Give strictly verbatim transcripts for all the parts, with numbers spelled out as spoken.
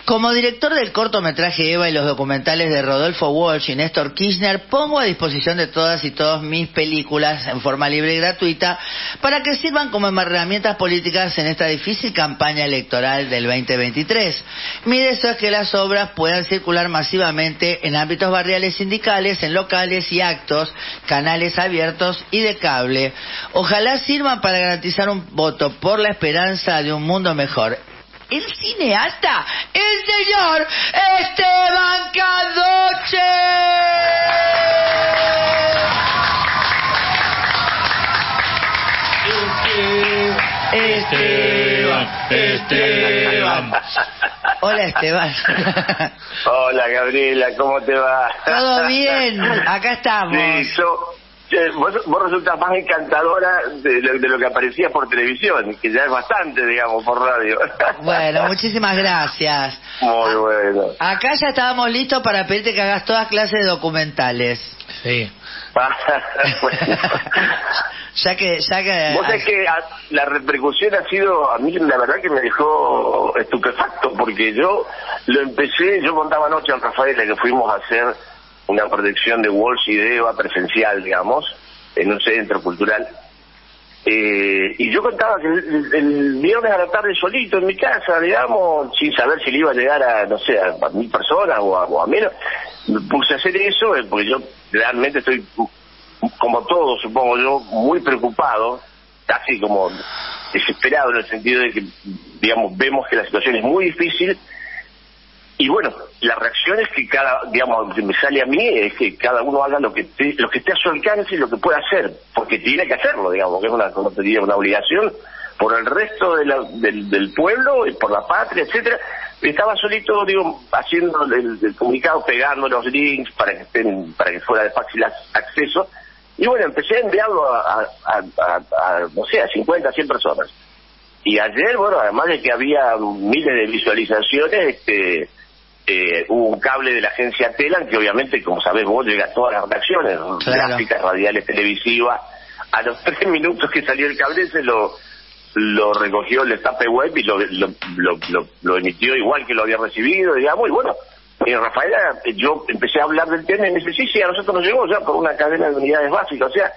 Como director del cortometraje Eva y los documentales de Rodolfo Walsh y Néstor Kirchner, pongo a disposición de todas y todos mis películas en forma libre y gratuita para que sirvan como herramientas políticas en esta difícil campaña electoral del veinte veintitrés. Mi deseo es que las obras puedan circular masivamente en ámbitos barriales, sindicales, en locales y actos, canales abiertos y de cable. Ojalá sirvan para garantizar un voto por la esperanza de un mundo mejor. El cineasta, el señor Esteban Candoche. Esteban, Esteban. Hola, Esteban. Hola, Gabriela, ¿cómo te va? Todo bien, acá estamos. Sí, yo... Vos, vos resultas más encantadora de lo, de lo que aparecía por televisión, que ya es bastante, digamos, por radio. Bueno, muchísimas gracias. Muy bueno. Acá ya estábamos listos para pedirte que hagas todas clases de documentales. Sí. Bueno. ya que... ya que Vos sabés que a, la repercusión ha sido, a mí la verdad que me dejó estupefacto, porque yo lo empecé, yo contaba anoche a Rafaela que fuimos a hacer una proyección de Walsh y de Eva presencial, digamos, en un centro cultural. Eh, y yo contaba que el, el viernes a la tarde solito en mi casa, digamos, sin saber si le iba a llegar a, no sé, a, a mil personas o a, o a menos, me puse a hacer eso, eh, porque yo realmente estoy, como todos, supongo yo, muy preocupado, casi como desesperado en el sentido de que, digamos, vemos que la situación es muy difícil. Y bueno, la reacción es que cada, digamos, que me sale a mí es que cada uno haga lo que esté, lo que esté a su alcance y lo que pueda hacer, porque tiene que hacerlo, digamos, que es una, como te diría, una obligación por el resto de la, del, del pueblo, y por la patria, etcétera. Estaba solito, digo, haciendo el, el comunicado, pegando los links para que estén, para que fuera de fácil acceso, y bueno, empecé a enviarlo a, a, a, a no sé, a cincuenta, cien personas. Y ayer, bueno, además de que había miles de visualizaciones, este... Eh, hubo un cable de la agencia Telan que obviamente, como sabés vos, llega a todas las redacciones, claro, gráficas, radiales, televisivas. A los tres minutos que salió el cable se lo lo recogió el destape web y lo lo, lo, lo lo emitió igual que lo había recibido, digamos. Y bueno, eh, Rafaela, yo empecé a hablar del tema y me dice, sí, sí, a nosotros nos llegó ya por una cadena de unidades básicas, o sea,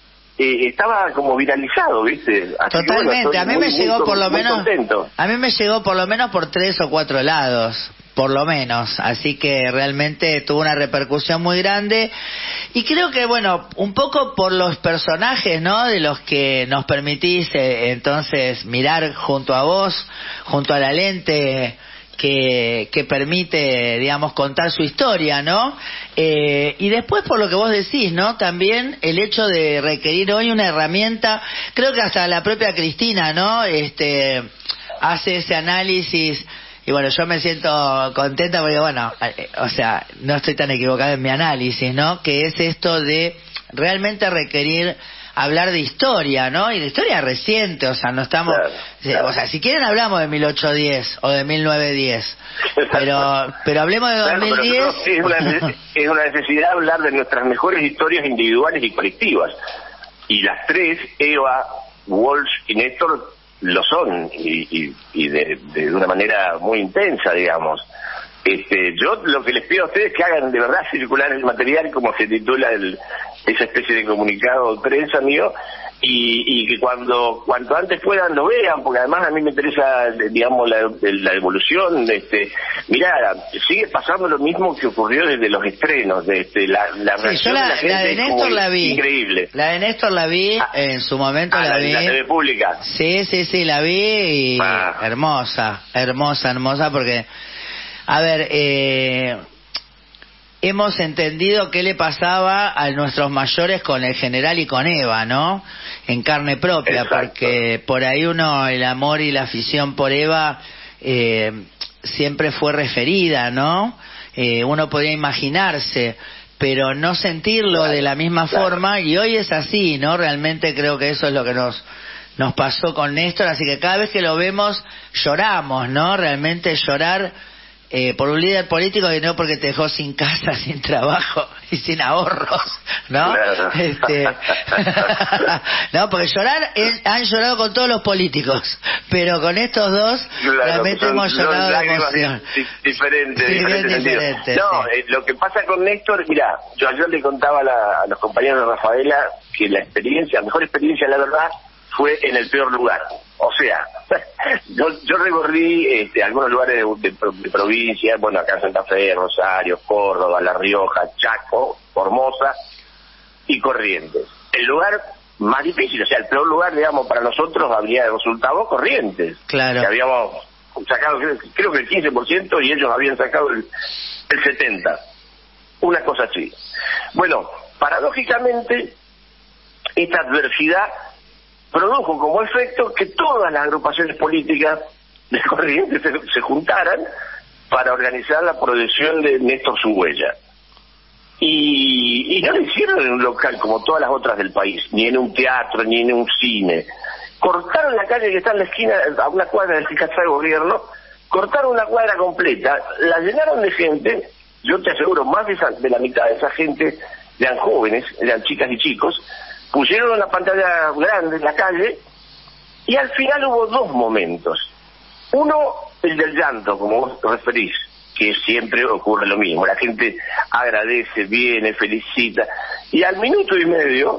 eh, estaba como viralizado, ¿viste? Así totalmente, que, bueno, a mí muy, me llegó muy, por lo muy menos, contento. a mí me llegó por lo menos por tres o cuatro lados. Por lo menos, así que realmente tuvo una repercusión muy grande y creo que, bueno, un poco por los personajes, ¿no?, de los que nos permitís eh, entonces mirar junto a vos, junto a la lente que, que permite, digamos, contar su historia, ¿no? Eh, y después por lo que vos decís, ¿no?, también el hecho de requerir hoy una herramienta, creo que hasta la propia Cristina, ¿no?, este, hace ese análisis. Y bueno, yo me siento contenta porque, bueno, o sea, no estoy tan equivocado en mi análisis, ¿no? Que es esto de realmente requerir hablar de historia, ¿no? Y de historia reciente, o sea, no estamos... Claro, claro. O sea, si quieren hablamos de mil ochocientos diez o de mil novecientos diez, pero pero hablemos de dos mil diez... Claro, es, una, es una necesidad hablar de nuestras mejores historias individuales y colectivas. Y las tres, Eva, Walsh y Néstor, lo son, y, y, y de, de una manera muy intensa, digamos. Este, yo lo que les pido a ustedes es que hagan de verdad circular el material, como se titula el, esa especie de comunicado de prensa mío, y, y que cuando cuanto antes puedan lo vean, porque además a mí me interesa, digamos, la, la evolución. Este, mirá, sigue pasando lo mismo que ocurrió desde los estrenos, de este, la, la sí, reacción yo la, de la gente la de Néstor la vi, increíble. La de Néstor la vi, ah, en su momento ah, la, la vi. La T V pública. Sí, sí, sí, la vi y ah. hermosa, hermosa, hermosa, porque, a ver, eh... hemos entendido qué le pasaba a nuestros mayores con el general y con Eva, ¿no? En carne propia. Exacto. Porque por ahí uno, el amor y la afición por Eva eh, siempre fue referida, ¿no? Eh, uno podía imaginarse, pero no sentirlo claro, de la misma claro. forma, y hoy es así, ¿no? Realmente creo que eso es lo que nos nos pasó con Néstor, así que cada vez que lo vemos lloramos, ¿no? Realmente llorar eh, por un líder político y no porque te dejó sin casa, sin trabajo y sin ahorros, ¿no? Claro. Este... no, porque llorar, es, han llorado con todos los políticos, pero con estos dos claro, realmente son, hemos llorado de emoción. Di, diferentes, sí, diferentes diferente, No, sí. eh, lo que pasa con Néstor, mira, yo ayer le contaba a, la, a los compañeros de Rafaela que la experiencia, la mejor experiencia, la verdad, fue en el peor lugar. O sea, yo, yo recorrí este, algunos lugares de, de, de provincia, bueno, acá en Santa Fe, Rosario, Córdoba, La Rioja, Chaco, Formosa y Corrientes. El lugar más difícil, o sea, el peor lugar, digamos, para nosotros habría resultado Corrientes. Claro. Que habíamos sacado, creo, creo que el quince por ciento y ellos habían sacado el, el setenta por ciento. Una cosa así. Bueno, paradójicamente, esta adversidad produjo como efecto que todas las agrupaciones políticas de Corrientes se, se juntaran para organizar la proyección de Néstor Su Huella. Y, y no lo hicieron en un local como todas las otras del país, ni en un teatro, ni en un cine. Cortaron la calle que está en la esquina, a una cuadra del Casa de Gobierno, cortaron una cuadra completa, la llenaron de gente. Yo te aseguro, más de, esa, de la mitad de esa gente eran jóvenes, eran chicas y chicos. Pusieron una pantalla grande en la calle y al final hubo dos momentos. Uno, el del llanto, como vos te referís, que siempre ocurre lo mismo. La gente agradece, viene, felicita. Y al minuto y medio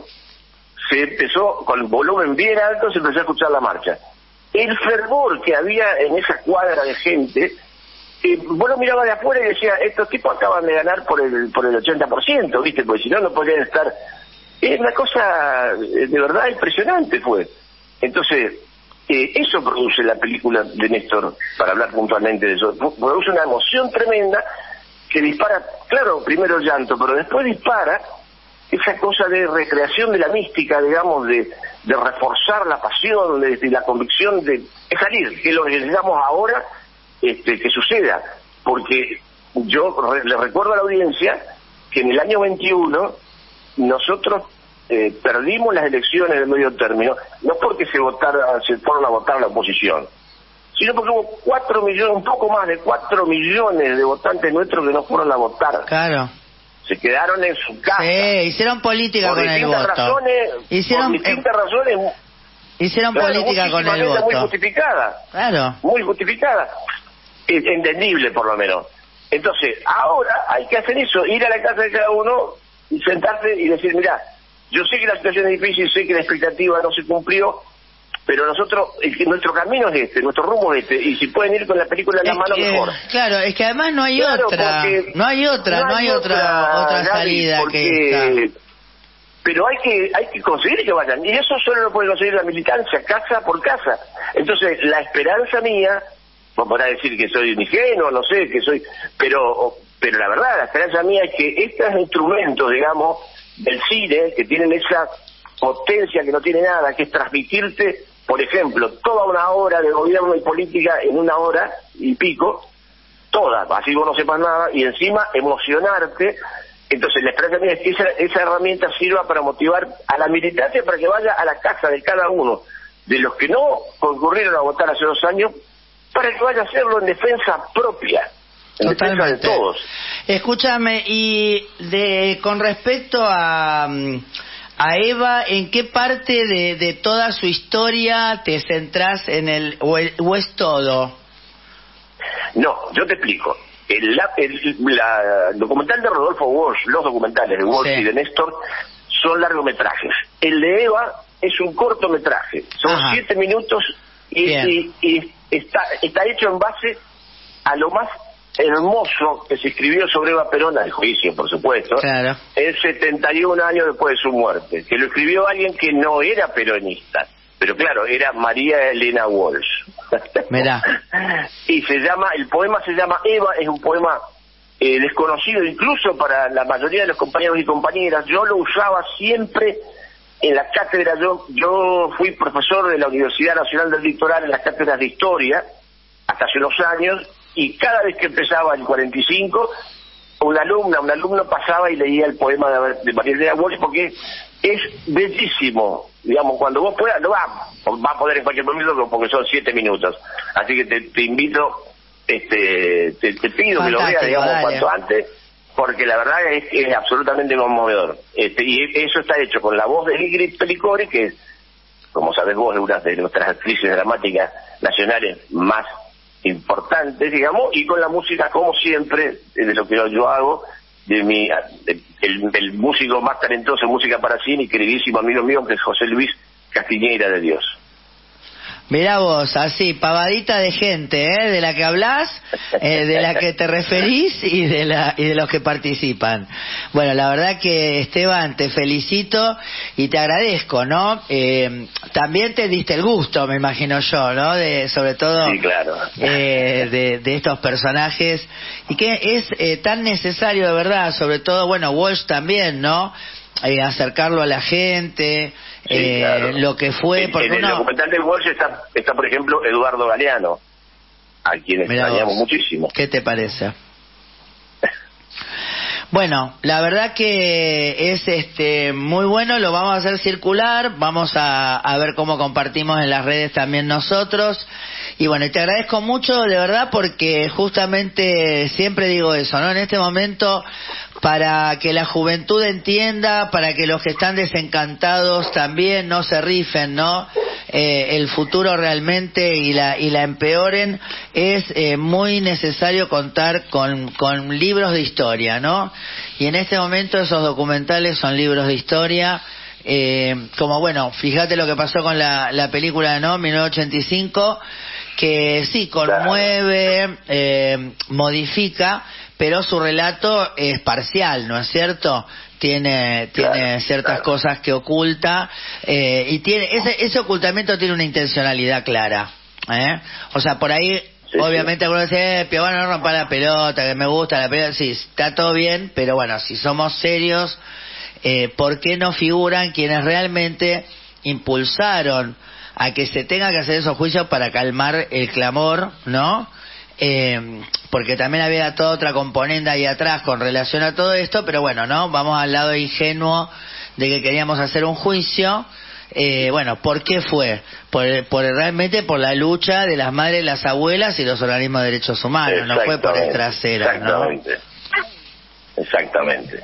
se empezó, con el volumen bien alto, se empezó a escuchar la marcha. El fervor que había en esa cuadra de gente, eh, vos lo mirabas de afuera y decía, estos tipos acaban de ganar por el, por el ochenta por ciento, ¿viste? Porque si no, no podrían estar... Es una cosa de verdad impresionante fue. Entonces, eh, eso produce la película de Néstor, para hablar puntualmente de eso. Produce una emoción tremenda que dispara, claro, primero el llanto, pero después dispara esa cosa de recreación de la mística, digamos, de, de reforzar la pasión, de, de la convicción de, de salir, que es lo que necesitamos ahora este, que suceda. Porque yo re, le recuerdo a la audiencia que en el año veintiuno nosotros eh, perdimos las elecciones de medio término, no porque se votara, se fueron a votar la oposición, sino porque hubo cuatro millones, un poco más de cuatro millones de votantes nuestros que no fueron a votar. Claro. Se quedaron en su casa. Sí, hicieron política por con el voto. Razones, hicieron, por distintas eh, razones. Hicieron claro, política con el voto. Muy justificada. Claro. Muy justificada. Es entendible, por lo menos. Entonces, ahora hay que hacer eso, ir a la casa de cada uno y sentarse y decir, mira, yo sé que la situación es difícil, sé que la expectativa no se cumplió, pero nosotros, el, nuestro camino es este, nuestro rumbo es este, y si pueden ir con la película en la mano, que, mejor. Claro, es que además no hay claro, otra, no hay otra, no hay, no hay otra, otra, otra salida porque, que esta. Pero hay que hay que conseguir que vayan, y eso solo lo puede conseguir la militancia, casa por casa. Entonces, la esperanza mía, vos podrás decir que soy un ingenuo, no sé, que soy, pero... Pero la verdad, la esperanza mía es que estos instrumentos, digamos, del cine, que tienen esa potencia que no tiene nada, que es transmitirte, por ejemplo, toda una hora de gobierno y política en una hora y pico, toda, así vos no sepas nada, y encima emocionarte. Entonces la esperanza mía es que esa, esa herramienta sirva para motivar a la militancia para que vaya a la casa de cada uno, de los que no concurrieron a votar hace dos años, para que vaya a hacerlo en defensa propia. En defensa de todos. Escúchame, y de con respecto a, a Eva, ¿en qué parte de, de toda su historia te centrás en el o, el, o es todo? No, yo te explico. El, la, el la, documental de Rodolfo Walsh, los documentales de Walsh sí. y de Néstor, son largometrajes. El de Eva es un cortometraje. Son Ajá. siete minutos y, y, y está, está hecho en base a lo más hermoso que se escribió sobre Eva Perón, al juicio, por supuesto, claro. en setenta y un años después de su muerte, que lo escribió alguien que no era peronista, pero claro, era María Elena Walsh. Mirá. Y se llama, el poema se llama Eva, es un poema eh, desconocido incluso para la mayoría de los compañeros y compañeras. Yo lo usaba siempre en la cátedra, yo, yo fui profesor de la Universidad Nacional del Litoral en las cátedras de Historia, hasta hace unos años, y cada vez que empezaba el cuarenta y cinco, una alumna, un alumno pasaba y leía el poema de, de María Elena Walsh, porque es bellísimo. Digamos, cuando vos puedas, lo va, va a poder en cualquier momento porque son siete minutos. Así que te, te invito este te, te pido que lo veas, digamos, dale. cuanto antes, porque la verdad es, es absolutamente conmovedor. Este, y eso está hecho con la voz de Ingrid Pelicori, que, como sabés vos, es una de nuestras actrices dramáticas nacionales más importantes, digamos, y con la música, como siempre, de lo que yo hago, de mi de, el, el músico más talentoso en música para cine y queridísimo amigo mío, que es José Luis Castiñeira de Dios. Mirá vos, así, pavadita de gente, ¿eh? De la que hablás, eh, de la que te referís y de la y de los que participan. Bueno, la verdad que, Esteban, te felicito y te agradezco, ¿no? Eh, también te diste el gusto, me imagino yo, ¿no? De, sobre todo, sí, claro. eh, de, de estos personajes, y que es eh, tan necesario, de verdad, sobre todo, bueno, Walsh también, ¿no? Eh, acercarlo a la gente, sí, eh, claro. Lo que fue... En, porque en uno... el documental de Walsh está, está, por ejemplo, Eduardo Galeano, a quien extrañamos muchísimo. ¿Qué te parece? Bueno, la verdad que es este muy bueno, lo vamos a hacer circular, vamos a, a ver cómo compartimos en las redes también nosotros. Y bueno, y te agradezco mucho, de verdad, porque justamente siempre digo eso, ¿no? En este momento, para que la juventud entienda, para que los que están desencantados también no se rifen, ¿no? Eh, el futuro realmente y la y la empeoren, es eh, muy necesario contar con, con libros de historia, ¿no? Y en este momento esos documentales son libros de historia. Eh, como bueno, fíjate lo que pasó con la, la película, ¿no? mil novecientos ochenta y cinco, que sí, conmueve, eh, modifica, pero su relato es parcial, ¿no es cierto? Tiene tiene claro, ciertas claro. cosas que oculta, eh, y tiene ese, ese ocultamiento tiene una intencionalidad clara, ¿eh? O sea, por ahí, sí, obviamente, sí. Algunos dicen, eh, Piovano, no rompa la pelota, que me gusta la pelota, sí, está todo bien, pero bueno, si somos serios, eh, ¿por qué no figuran quienes realmente impulsaron a que se tenga que hacer esos juicios para calmar el clamor, ¿no? Eh, porque también había toda otra componente ahí atrás con relación a todo esto, pero bueno, ¿no? Vamos al lado ingenuo de que queríamos hacer un juicio. Eh, bueno, ¿por qué fue? Por, por realmente por la lucha de las madres, las abuelas y los organismos de derechos humanos, no fue por el trasero, exactamente. ¿No? Exactamente.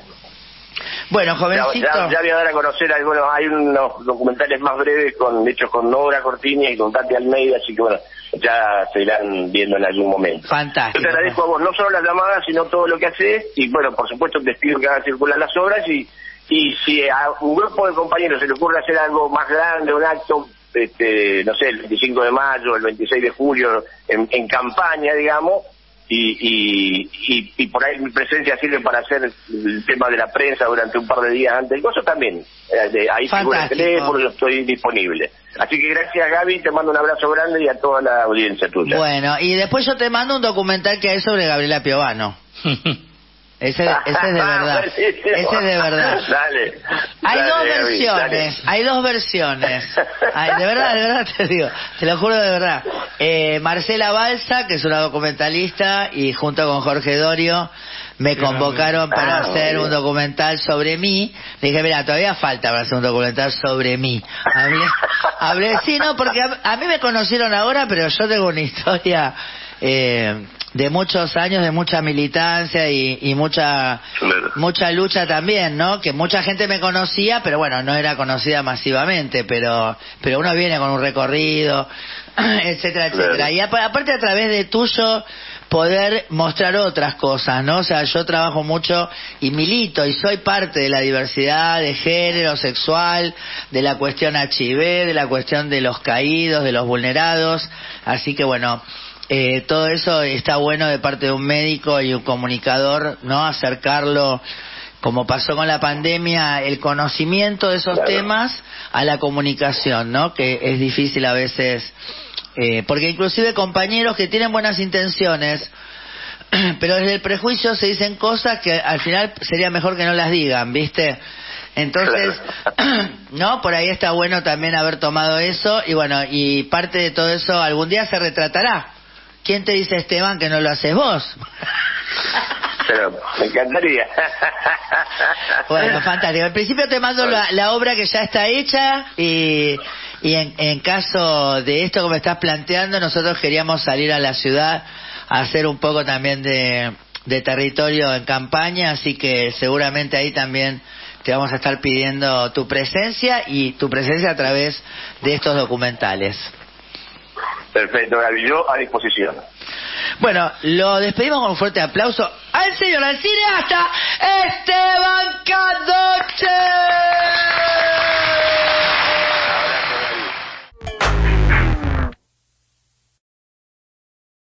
Bueno, jovencito. Ya, ya, ya voy a dar a conocer algunos, hay unos documentales más breves con hechos con Nora Cortiña y con Tati Almeida, así que bueno, ya se irán viendo en algún momento. Fantástico. Yo te agradezco a vos, no solo las llamadas, sino todo lo que haces, y bueno, por supuesto te pido que hagan circular las obras, y y si a un grupo de compañeros se le ocurre hacer algo más grande, un acto, este, no sé, el veinticinco de mayo, el veintiséis de julio, en, en campaña, digamos, Y, y, y, y por ahí mi presencia sirve para hacer el tema de la prensa durante un par de días antes del coso también. Eh, ahí figura el teléfono, yo estoy disponible. Así que gracias, Gaby, te mando un abrazo grande y a toda la audiencia tuya. Bueno, y después yo te mando un documental que hay sobre Gabriela Piovano. Ese, ese es de verdad. Ese es de verdad. Dale. Hay dale, dos Gaby, versiones. dale. Hay dos versiones. Ay, de verdad, de verdad te digo. Te lo juro de verdad. Eh, Marcela Balsa, que es una documentalista, y junto con Jorge Dorio me convocaron para ah, hacer un documental sobre mí. Le dije, mira, todavía falta para hacer un documental sobre mí. Hablé, hablé sí, no, porque a, a mí me conocieron ahora, pero yo tengo una historia eh, de muchos años, de mucha militancia y, y mucha claro. mucha lucha también, ¿no? Que mucha gente me conocía, pero bueno, no era conocida masivamente, pero pero uno viene con un recorrido, etcétera, etcétera. Claro. Y aparte, a través de tuyo, poder mostrar otras cosas, ¿no? O sea, yo trabajo mucho y milito y soy parte de la diversidad de género, sexual, de la cuestión H I V, de la cuestión de los caídos, de los vulnerados, así que bueno, Eh, todo eso está bueno de parte de un médico y un comunicador, ¿no? Acercarlo, como pasó con la pandemia, el conocimiento de esos claro. temas a la comunicación, ¿no? Que es difícil a veces, eh, porque inclusive compañeros que tienen buenas intenciones, pero desde el prejuicio se dicen cosas que al final sería mejor que no las digan, ¿viste? Entonces, claro. no, por ahí está bueno también haber tomado eso, y bueno, y parte de todo eso algún día se retratará. ¿Quién te dice, Esteban, que no lo haces vos? Pero me encantaría. Bueno, fantástico. En principio te mando la, la obra que ya está hecha, y, y en, en caso de esto que me estás planteando, nosotros queríamos salir a la ciudad hacer un poco también de, de territorio en campaña, así que seguramente ahí también te vamos a estar pidiendo tu presencia y tu presencia a través de estos documentales. Perfecto, Gaby, yo a disposición. Bueno, lo despedimos con un fuerte aplauso al señor, al cineasta Esteban Candoche.